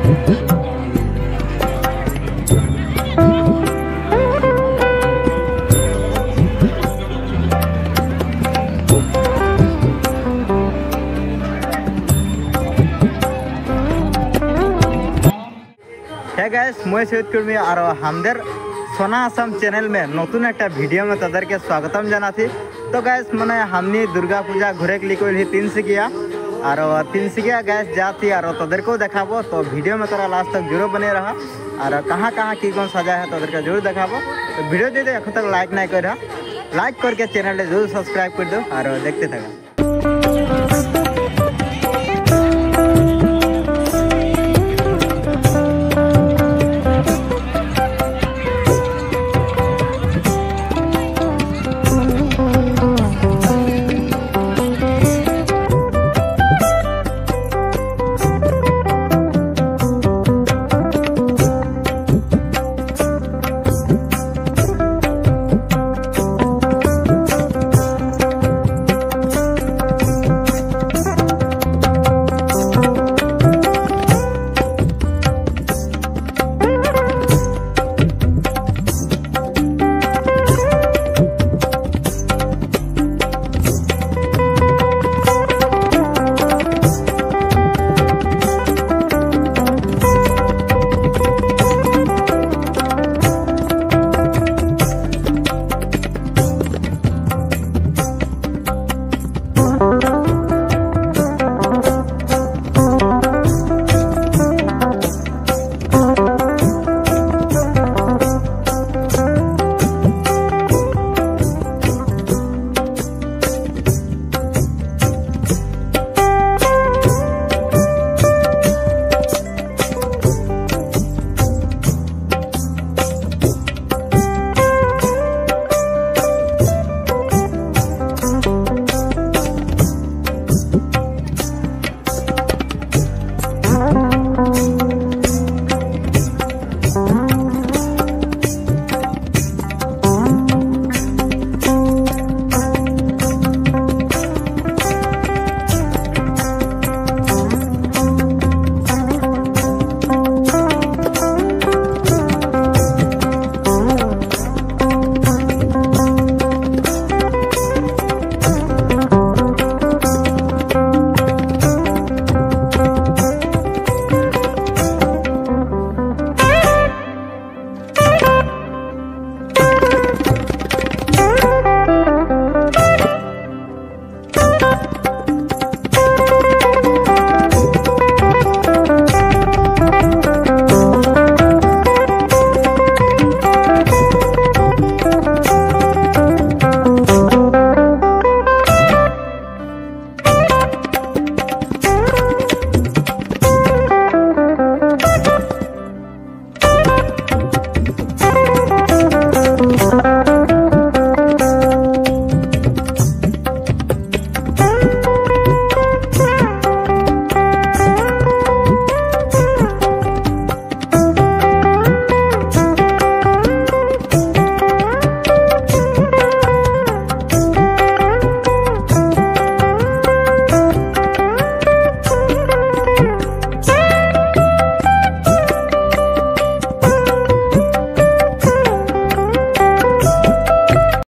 है गाइस मैं सहित कुर्मी और हमदेर सोना आसाम चैनल में नतून एक भिडियो में तदर के स्वागतम जाना थी। तो गैस मैंने हमनी दुर्गा पूजा घुरे के लिए तिनसुकिया और तिनसुकिया गैस जाती और तदर को देखाबो। तो वीडियो में तोरा लास्ट तक जरूर बने रहा और कहाँ कहाँ की कौन सजा है तदर के जरूर देखाबो। तो वीडियो दे अखन तक लाइक नहीं कर लाइक करके चैनल जरूर सब्सक्राइब कर दो और देखते थका।